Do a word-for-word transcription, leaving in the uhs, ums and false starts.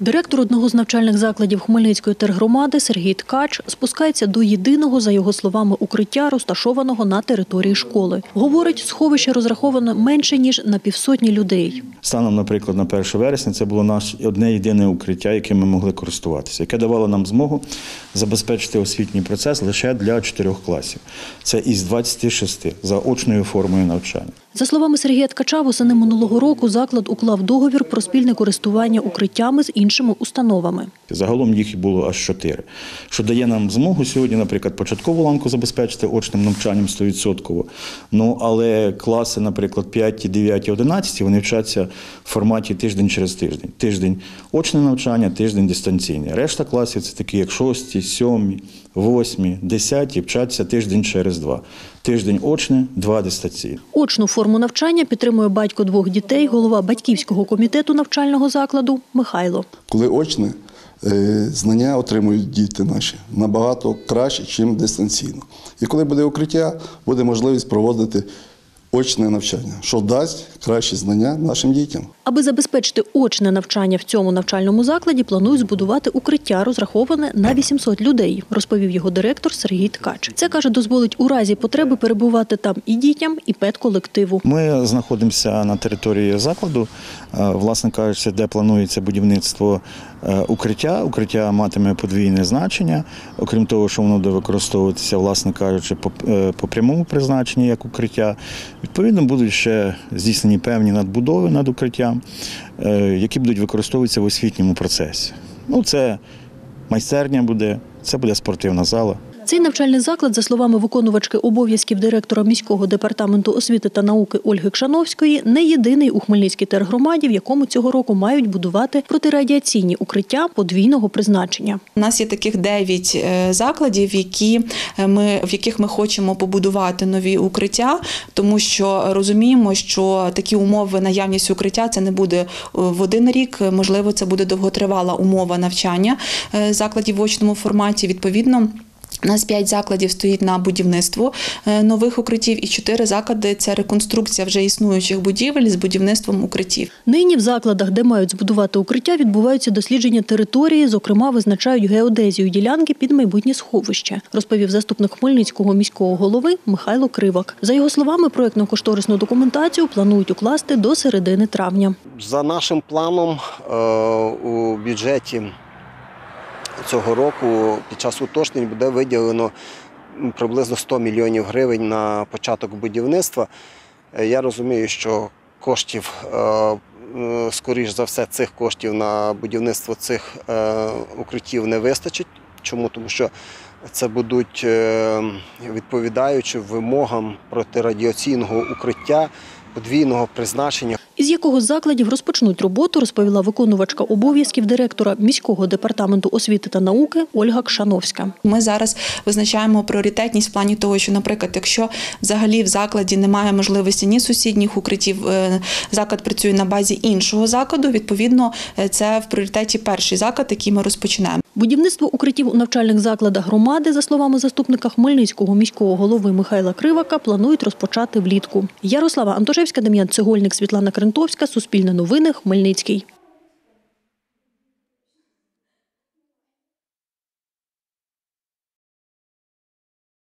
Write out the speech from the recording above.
Директор одного з навчальних закладів Хмельницької тергромади Сергій Ткач спускається до єдиного, за його словами, укриття, розташованого на території школи. Говорить, сховище розраховано менше, ніж на півсотні людей. Станом, наприклад, на перше вересня це було наше одне єдине укриття, яким ми могли користуватися, яке давало нам змогу забезпечити освітній процес лише для чотирьох класів. Це із двадцяти шести за очною формою навчання. За словами Сергія Ткача, восени минулого року заклад уклав договір про спільне користування укриттями з іншими установами. Загалом їх було аж чотири, що дає нам змогу сьогодні, наприклад, початкову ланку забезпечити очним навчанням сто відсотків. Ну, але класи, наприклад, п'яті, дев'яті, одинадцяті, вони вчаться в форматі тиждень через тиждень. Тиждень очне навчання, тиждень дистанційне. Решта класів – це такі, як шості, сьомі, восьмі, десяті, вчаться тиждень через два. Тиждень очне, два дистанційне. Очну форму навчання підтримує батько двох дітей, голова батьківського комітету навчального закладу Михайло. Коли очне, знання отримують діти наші набагато краще, ніж дистанційно. І коли буде укриття, буде можливість проводити очне навчання, що дасть кращі знання нашим дітям. Аби забезпечити очне навчання в цьому навчальному закладі, планують збудувати укриття, розраховане на вісімсот людей, розповів його директор Сергій Ткач. Це, каже, дозволить у разі потреби перебувати там і дітям, і педколективу. Ми знаходимося на території закладу, власне кажучи, де планується будівництво укриття. Укриття матиме подвійне значення, окрім того, що воно буде використовуватися, власне кажучи, по, по прямому призначенню як укриття. Відповідно, будуть ще здійснені певні надбудови над укриттям, які будуть використовуватися в освітньому процесі. Ну, це майстерня буде, це буде спортивна зала. Цей навчальний заклад, за словами виконувачки обов'язків директора міського департаменту освіти та науки Ольги Кшановської, не єдиний у Хмельницькій тергромаді, в якому цього року мають будувати протирадіаційні укриття подвійного призначення. У нас є таких дев'ять закладів, які ми, в яких ми хочемо побудувати нові укриття, тому що розуміємо, що такі умови, наявність укриття, це не буде в один рік, можливо, це буде довготривала умова навчання закладів в очному форматі, відповідно. У нас п'ять закладів стоїть на будівництво нових укриттів і чотири заклади – це реконструкція вже існуючих будівель з будівництвом укриттів. Нині в закладах, де мають збудувати укриття, відбуваються дослідження території, зокрема, визначають геодезію ділянки під майбутнє сховище, розповів заступник Хмельницького міського голови Михайло Кривак. За його словами, проєктно-кошторисну документацію планують укласти до середини травня. За нашим планом у бюджеті цього року під час уточнень буде виділено приблизно сто мільйонів гривень на початок будівництва. Я розумію, що коштів, скоріш за все, цих коштів на будівництво цих укриттів не вистачить. Чому? Тому що це будуть відповідаючи вимогам протирадіаційного укриття подвійного призначення. Із якого з закладів розпочнуть роботу, розповіла виконувачка обов'язків директора міського департаменту освіти та науки Ольга Кшановська. Ми зараз визначаємо пріоритетність в плані того, що, наприклад, якщо взагалі в закладі немає можливості ні сусідніх укриттів, заклад працює на базі іншого закладу, відповідно, це в пріоритеті перший заклад, який ми розпочинаємо. Будівництво укриттів у навчальних закладах громади, за словами заступника Хмельницького міського голови Михайла Кривака, планують розпочати влітку. Ярослава Антошевська, Дем'ян Цегольник, Світлана Крентовська, Суспільне новини, Хмельницький.